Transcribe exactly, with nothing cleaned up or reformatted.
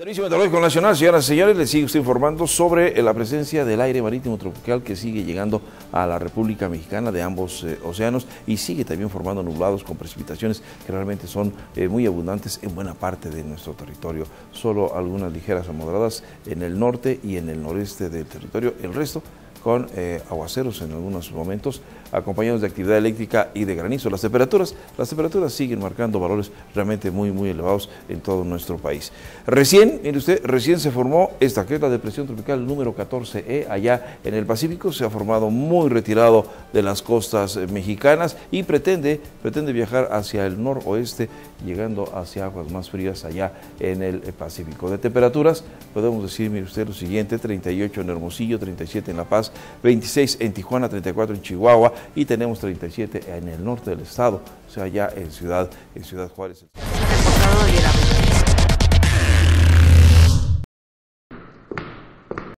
Servicio Meteorológico Nacional, señoras y señores, les sigue usted informando sobre la presencia del aire marítimo tropical que sigue llegando a la República Mexicana de ambos eh, océanos y sigue también formando nublados con precipitaciones que realmente son eh, muy abundantes en buena parte de nuestro territorio. Solo algunas ligeras a moderadas en el norte y en el noreste del territorio, el resto con eh, aguaceros en algunos momentos, acompañados de actividad eléctrica y de granizo. Las temperaturas, las temperaturas siguen marcando valores realmente muy, muy elevados en todo nuestro país. Recién, mire usted, recién se formó esta que es la depresión tropical número catorce E, allá en el Pacífico, se ha formado muy retirado de las costas eh, mexicanas y pretende, pretende viajar hacia el noroeste, llegando hacia aguas más frías allá en el eh, Pacífico. De temperaturas, podemos decir, mire usted, lo siguiente: treinta y ocho en Hermosillo, treinta y siete en La Paz, veintiséis en Tijuana, treinta y cuatro en Chihuahua y tenemos treinta y siete en el norte del estado, o sea, ya en Ciudad, en Ciudad Juárez.